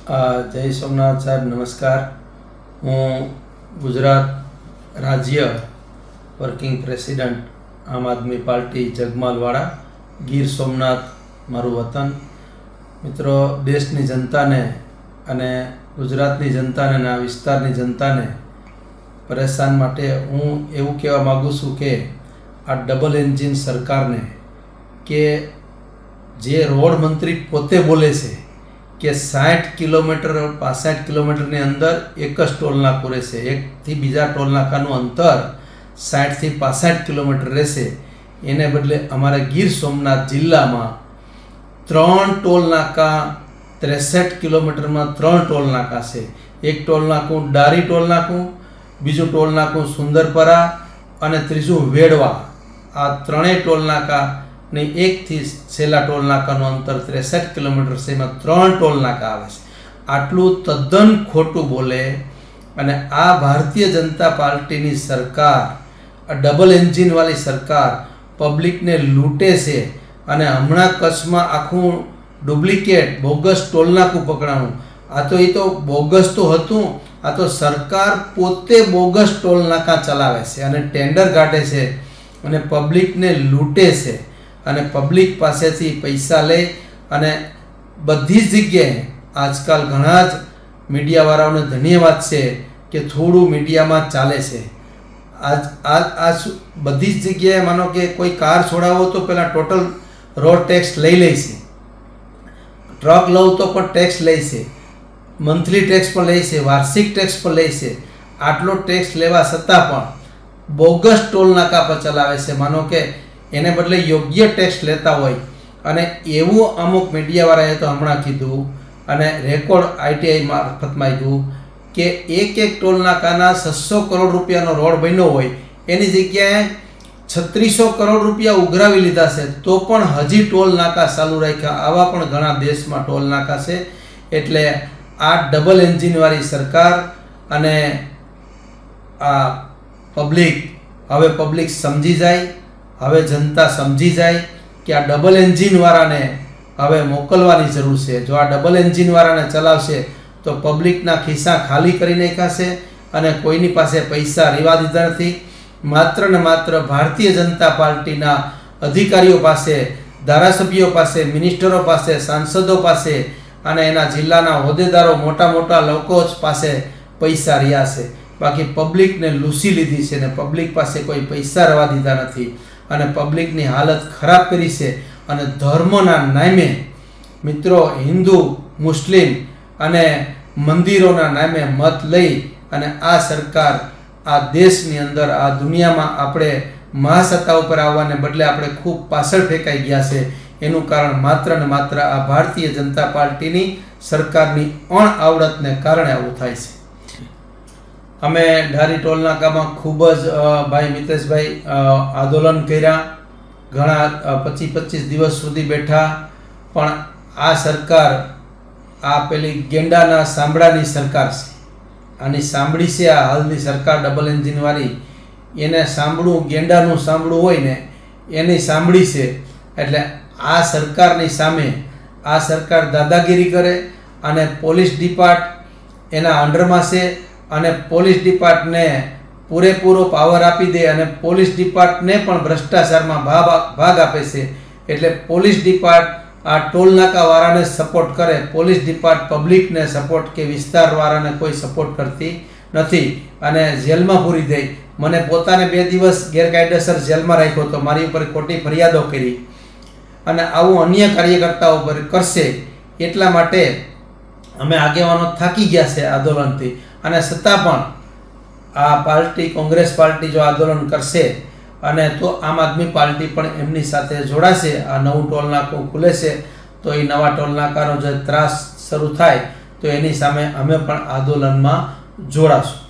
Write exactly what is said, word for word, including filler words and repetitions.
जय सोमनाथ साहब नमस्कार। हूँ गुजरात राज्य वर्किंग प्रेसिडेंट आम आदमी पार्टी जगमालवाड़ा गीर सोमनाथ मारू वतन। मित्रों, देशनी जनता ने अने गुजरातनी जनता ने आ विस्तारनी जनता ने परेशान माटे हूँ एवं कहेवा मागू छूं के आ डबल एंजीन सरकार ने के जे रोड मंत्री पोते बोले छे कि साठ किलोमीटर और पांसठ किलोमीटर ने अंदर एक ज टोल नाकू रहेशे, एक थी बीजा टोल नाकानुं अंतर साठ थी पांसठ किलोमीटर रहेशे। एने बदले अमारे गीर सोमनाथ जिल्ला में त्रण टोल नाका त्रेसठ किलोमीटर में त्रण टोल नाका से। एक टोल नाकू डारी टोल नाकू, बीजू टोल नाकू सुंदरपरा और तीजू वेड़वा। आ त्रणेय टोल नाका ने एक थी छेल्ला टोल नाकानुं अंतर त्रेसठ किलोमीटर से में त्रण टोल नाका आवे छे। आटलू तद्दन खोटू बोले अने आ भारतीय जनता पार्टी सरकार डबल एंजीन वाली सरकार पब्लिक ने लूटे से अने हमणा कच्छ में आखू डुप्लिकेट बोगस टोल नाकू पकड़ाणुं। आ तो ये तो बोगस तो हतुं, आ तो सरकार पोते बोगस टोल नाका चलावे छे अने टेंडर काढे छे अने पब्लिक ने लूटे छे अने पब्लिक पासेथी पैसा ले अने बधी जग्याए आजकल घणा ज मीडियावाळाओने धन्यवाद छे कि थोड़ू मीडिया में चाले छे। आज आज आज बधी जग्याए मानो कि कोई कार छोड़ावो तो पहला टोटल रोड टेक्स लई ले छे, ट्रक लो तो पण टेक्स ले छे, मंथली टेक्स पण ले छे, वार्षिक टेक्स पण ले छे। आटलो टेक्स लेवा छतां पण बोगस टोल नाका पर चलावे छे। मानो कि एने बदले योग्य टेक्स लेता होय अने एवं अमुक मीडियावाळाए तो हमणां कीधुं अने रेकॉर्ड आईटीआई मार्फत माग्युं कि एक एक टोल नाकाना छसो करोड़ रुपयानो रोड बन्यो होय एनी जग्याए छत्रीसो करोड़ रुपया उघरावी लीधा छे तो पण हजी टोल नाका चालू राख्या। आवा पण घणा देशमां टोल नाका छे। एटले आ डबल एंजीन वाली सरकार अने आ पब्लिक हवे पब्लिक समझी जाए, हवे जनता समझी जाए कि आ डबल एंजीन वाळा ने हवे मोकलवानी जरूर है। जो आ डबल एंजीन वाळा ने चलावशे तो पब्लिकना खिस्सा खाली करी नाख्याशे अने कोईनी पासे पैसा रेवा दीधा नथी। मात्र ने मात्र भारतीय जनता पार्टीना अधिकारीओ पासे, धारासभ्यो पासे, मिनिस्टरो पासे, सांसदों पासे अने एना जिल्लाना होद्देदारो मोटा मोटा लोको पासे पैसा रह्या छे। बाकी पब्लिक ने लूसी लीधी छे ने पब्लिक पासे कोई पैसा रवा दीधा नथी अने पब्लिक नी हालत खराब करी छे। अने धर्मना नामे मित्रों हिंदू मुस्लिम अने मंदिरोना नामे मत लई अने आ सरकार आ देशनी अंदर आ दुनिया में आपणे महासत्ता पर आववाने बदले आपणे खूब पाछळ फेंकाई गया छे। एनुं कारण मात्र ने मात्र आ भारतीय जनता पार्टीनी सरकारनी अणआवडतने कारणे आवुं थाय छे। अमे ढारी टोल नाका में खूबज भाई मितेश भाई आंदोलन कर्या, घणा पच्चीस पच्चीस दिवस सुधी बैठा, पण आ सरकार आ पेली गेंडाना सांभळानी सरकार छे। आनी सांभળી छे आ हालनी सरकार डबल एंजीन वाली, एने सांभळું गेंडाનું सांभળું होय ने एनी सांभળી छे। एटले आ सरकारनी सामे आ सरकार दादागिरी करे अने पोलीस डिपार्ट एना अंडरमां छे अने पोलीस डिपार्ट ने पूरेपूरो पावर आपी दे अने पोलीस डिपार्ट ने पण भ्रष्टाचार में भाग भाग आपे छे। एटले पोलीस डिपार्ट आ टोल नाका वाळा ने सपोर्ट करे, पोलीस डिपार्ट पब्लिक ने सपोर्ट के विस्तार वाळा ने कोई सपोर्ट करती नथी अने जेल में पूरी दे। मने पोताने बे दिवस गैरकायदेसर जेल में राख्यो तो मारी पर खोटी फरियादो करी अने आवुं अन्य कार्यकर्ताओ पर करशे एटला माटे अमे आगेवानो थाकी गया छे आंदोलनथी अने छतां पण आ पार्टी कांग्रेस पार्टी जो आंदोलन करशे अने तो आम आदमी पार्टी पण एमनी साथे जोड़ाशे। आ नवुं टोल नाकું खुले छे तो ए नवा टोल नाकानो जो त्रास शरू थाय तो एनी सामे अमे पण आंदोलन में जोड़ाशुं।